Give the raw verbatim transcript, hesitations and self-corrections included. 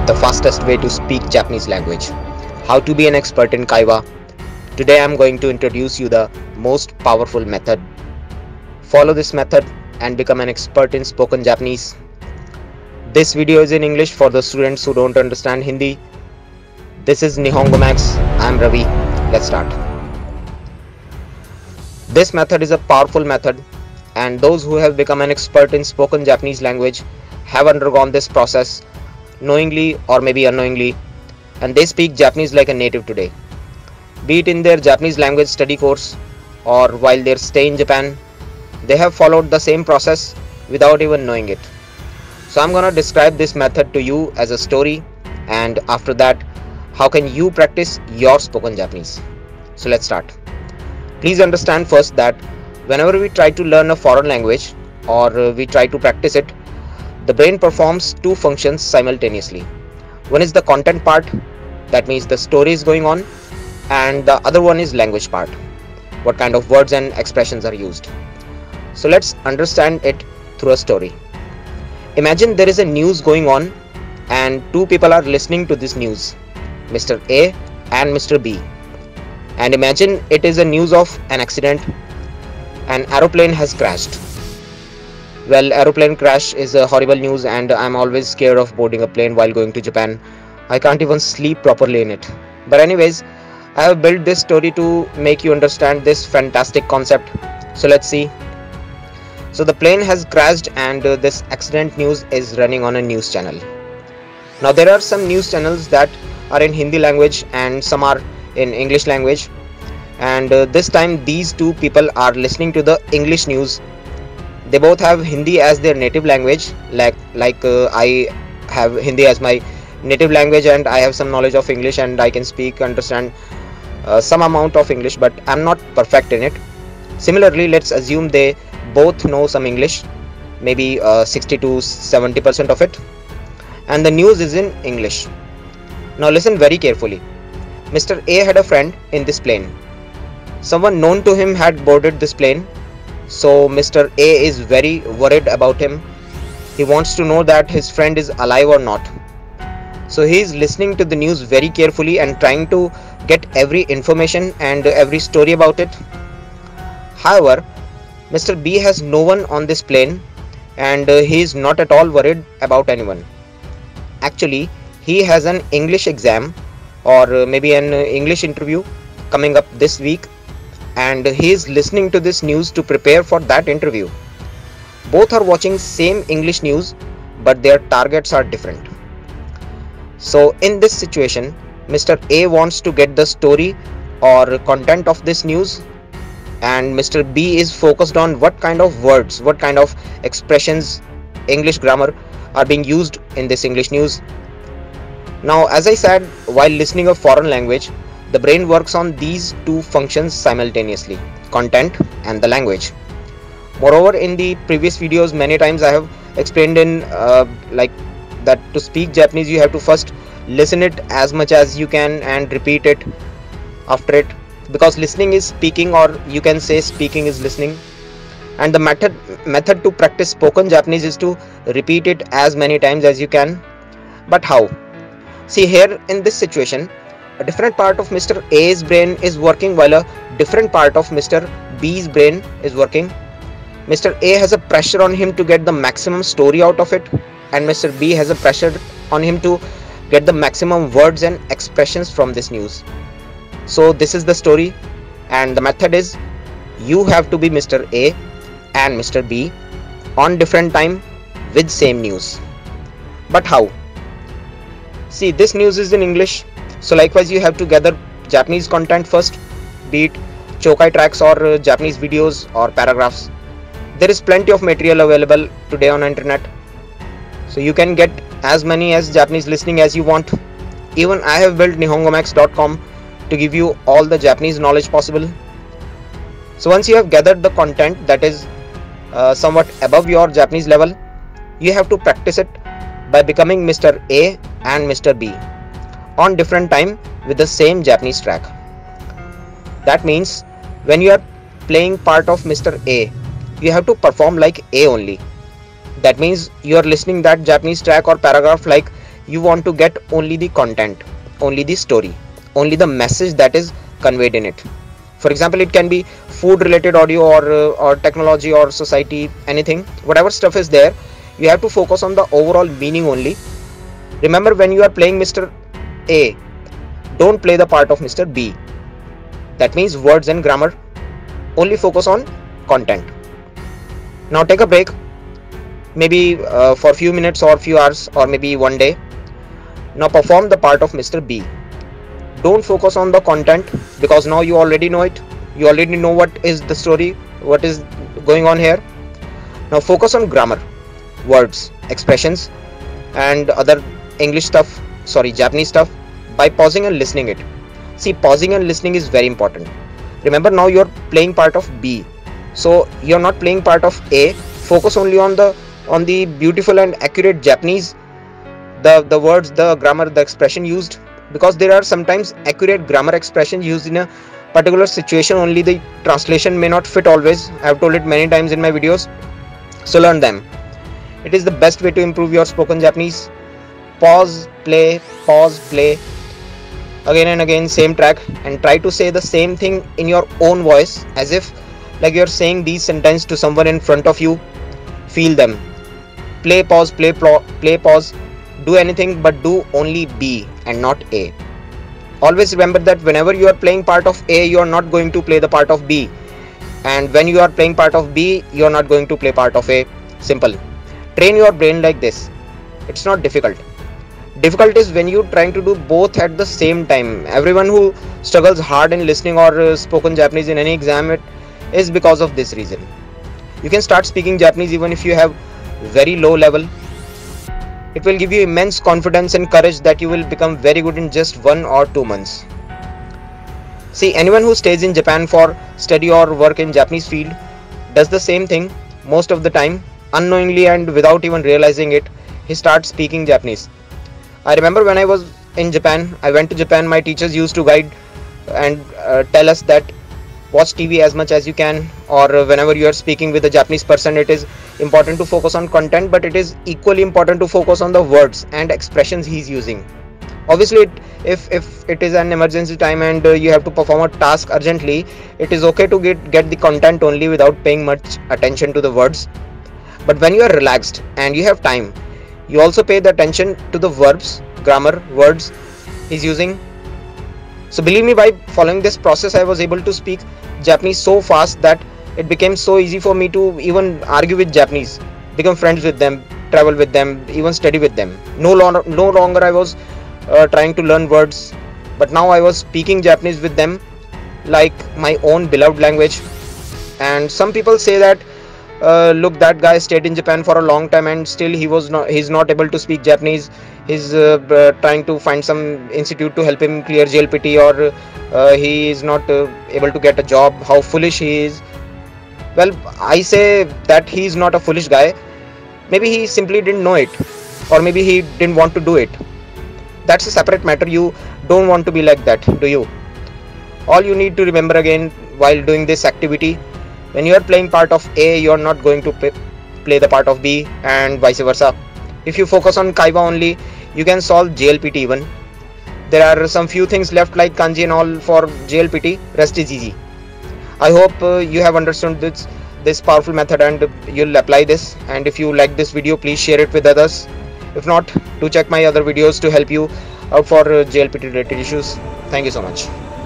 the fastest way to speak Japanese language. How to be an expert in Kaiwa. Today I am going to introduce you the most powerful method. Follow this method and become an expert in spoken Japanese. This video is in English for the students who don't understand Hindi. This is Nihongo Max. I am Ravi. Let's start. This method is a powerful method, and those who have become an expert in spoken Japanese language have undergone this process knowingly or maybe unknowingly, and they speak Japanese like a native today. Be it in their Japanese language study course or while they stay in Japan, they have followed the same process without even knowing it. So I'm gonna describe this method to you as a story, and after that, how can you practice your spoken Japanese. So let's start. Please understand first that whenever we try to learn a foreign language or we try to practice it, the brain performs two functions simultaneously. One is the content part, that means the story is going on, and the other one is language part, what kind of words and expressions are used. So let's understand it through a story. Imagine there is a news going on and two people are listening to this news, Mister A and Mister B. And imagine it is a news of an accident. An aeroplane has crashed. Well, aeroplane crash is a horrible news, and I'm always scared of boarding a plane while going to Japan. I can't even sleep properly in it. But anyways, I have built this story to make you understand this fantastic concept. So let's see. So the plane has crashed and uh, this accident news is running on a news channel. Now there are some news channels that are in Hindi language and some are in English language. And uh, this time these two people are listening to the English news. They both have Hindi as their native language, like like uh, I have Hindi as my native language and I have some knowledge of English and I can speak, understand uh, some amount of English, but I'm not perfect in it. Similarly, let's assume they both know some English, maybe uh, sixty to seventy percent of it, and the news is in English. Now listen very carefully. Mister A had a friend in this plane. Someone known to him had boarded this plane. So Mister A is very worried about him. He wants to know that his friend is alive or not. So he is listening to the news very carefully and trying to get every information and every story about it. However, Mister B has no one on this plane and he is not at all worried about anyone. Actually, he has an English exam or maybe an English interview coming up this week, and he is listening to this news to prepare for that interview. Both are watching same English news, but their targets are different. So in this situation, Mister A wants to get the story or content of this news, and Mister B is focused on what kind of words, what kind of expressions, English grammar are being used in this English news. Now, as I said, while listening a foreign language, the brain works on these two functions simultaneously, content and the language. Moreover, in the previous videos many times I have explained in uh, like that to speak Japanese you have to first listen it as much as you can and repeat it after it, because listening is speaking, or you can say speaking is listening. And the method method to practice spoken Japanese is to repeat it as many times as you can. But how? See, here in this situation, a different part of Mister A's brain is working while a different part of Mister B's brain is working. Mister A has a pressure on him to get the maximum story out of it, and Mister B has a pressure on him to get the maximum words and expressions from this news. So this is the story, and the method is you have to be Mister A and Mister B on different time with same news. But how? See, this news is in English. So likewise you have to gather Japanese content first, be it Chokai tracks or uh, Japanese videos or paragraphs. There is plenty of material available today on internet. So you can get as many as Japanese listening as you want. Even I have built Nihongo Max dot com to give you all the Japanese knowledge possible. So once you have gathered the content that is uh, somewhat above your Japanese level, you have to practice it by becoming Mister A and Mister B on different time with the same Japanese track. That means when you are playing part of Mister A, you have to perform like A only. That means you are listening that Japanese track or paragraph like You want to get only the content, only the story, only the message that is conveyed in it. For example, it can be food related audio, or uh, or technology or society, anything, whatever stuff is there. You have to focus on the overall meaning only. Remember, when you are playing Mister A, don't play the part of Mister B. That means words and grammar. Only focus on content. Now take a break, maybe uh, for a few minutes or few hours or maybe one day. Now perform the part of Mister B. Don't focus on the content, because now you already know it. You already know what is the story, what is going on here. Now focus on grammar, words, expressions, and other English stuff, sorry, Japanese stuff, by pausing and listening it. See, pausing and listening is very important. Remember, now you're playing part of B, so you're not playing part of A. Focus only on the on the beautiful and accurate Japanese, the the words, the grammar, the expression used, because there are sometimes accurate grammar expressions used in a particular situation. Only the translation may not fit always. I have told it many times in my videos. So learn them. It is the best way to improve your spoken Japanese. Pause, play, pause, play, again and again, same track, and try to say the same thing in your own voice, as if like you're saying these sentences to someone in front of you. Feel them. Play, pause, play, play, pause. Do anything, but do only B and not A. Always remember that whenever you are playing part of A, you are not going to play the part of B, and when you are playing part of B, you are not going to play part of A. Simple. Train your brain like this. It's not difficult. Difficult is when you're trying to do both at the same time. Everyone who struggles hard in listening or uh, spoken Japanese in any exam, it is because of this reason. You can start speaking Japanese even if you have very low level. It will give you immense confidence and courage that you will become very good in just one or two months. See, anyone who stays in Japan for study or work in Japanese field does the same thing most of the time. Unknowingly and without even realizing it, he starts speaking Japanese. I remember when I was in Japan, I went to Japan, my teachers used to guide and uh, tell us that watch T V as much as you can, or uh, whenever you are speaking with a Japanese person, it is important to focus on content, but it is equally important to focus on the words and expressions he's using. Obviously, it, if if it is an emergency time and uh, you have to perform a task urgently, it is okay to get get the content only without paying much attention to the words. But when you are relaxed and you have time, you also pay the attention to the verbs, grammar, words he's using. So believe me, by following this process, I was able to speak Japanese so fast that it became so easy for me to even argue with Japanese, become friends with them, travel with them, even study with them. No longer, no longer I was uh, trying to learn words, but now I was speaking Japanese with them like my own beloved language. And some people say that uh, look, that guy stayed in Japan for a long time and still he was not he's not able to speak Japanese. He's uh, uh, trying to find some institute to help him clear J L P T, or uh, he is not uh, able to get a job. How foolish he is. Well, I say that he is not a foolish guy. Maybe he simply didn't know it, or maybe he didn't want to do it. That's a separate matter. You don't want to be like that, do you? All you need to remember again while doing this activity, when you are playing part of A, you are not going to play, play the part of B, and vice versa. If you focus on Kaiwa only, you can solve J L P T even. There are some few things left like kanji and all for J L P T. Rest is easy. I hope uh, you have understood this this powerful method and you'll apply this. And if you like this video, please share it with others. If not, do check my other videos to help you out for uh, J L P T related issues. Thank you so much.